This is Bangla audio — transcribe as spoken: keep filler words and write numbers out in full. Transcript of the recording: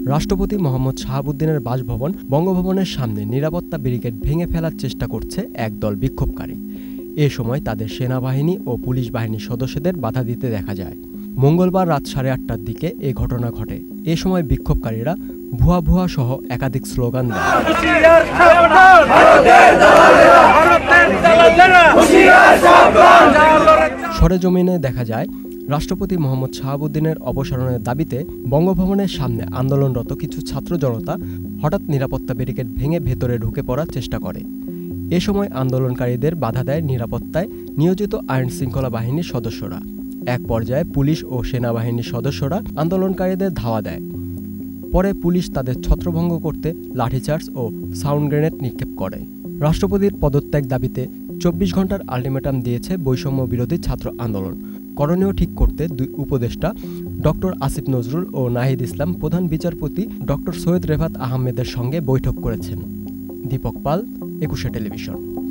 রাষ্ট্রপতি মোহাম্মদ শাহাবুদ্দিনের বাসভবন বঙ্গভবনের সামনে নিরাপত্তা ব্যারিকেড ভেঙে ফেলার চেষ্টা করছে একদল বিক্ষোভকারী। এ সময় তাদের সেনাবাহিনী ও পুলিশ বাহিনীর সদস্যদের বাধা দিতে দেখা যায়। মঙ্গলবার রাত সাড়ে আটটার দিকে এ ঘটনা ঘটে। এ সময় বিক্ষোভকারীরা ভুয়া ভুয়া সহ একাধিক স্লোগান দেয়। সরেজমিনে দেখা যায়, রাষ্ট্রপতি মোহাম্মদ শাহাবুদ্দিনের অপসারণের দাবিতে বঙ্গভবনের সামনে আন্দোলনরত কিছু ছাত্র জনতা হঠাৎ নিরাপত্তা ব্যারিকেড ভেঙে ভেতরে ঢুকে পড়ার চেষ্টা করে। এ সময় আন্দোলনকারীদের বাধা দেয় নিরাপত্তায় নিয়োজিত আইন শৃঙ্খলা বাহিনীর সদস্যরা। এক পর্যায়ে পুলিশ ও সেনাবাহিনীর সদস্যরা আন্দোলনকারীদের ধাওয়া দেয়। পরে পুলিশ তাদের ছত্রভঙ্গ করতে লাঠিচার্জ ও সাউন্ড গ্রেনেড নিক্ষেপ করে। রাষ্ট্রপতির পদত্যাগ দাবিতে চব্বিশ ঘন্টার আলটিমেটাম দিয়েছে বৈষম্য বিরোধী ছাত্র আন্দোলন। করণীয় ঠিক করতে দুই উপদেষ্টা ডক্টর আসিফ নজরুল ও নাহিদ ইসলাম প্রধান বিচারপতি ডক্টর সৈয়দ রেফাত আহমেদের সঙ্গে বৈঠক করেছেন। দীপক পাল, একুশে টেলিভিশন।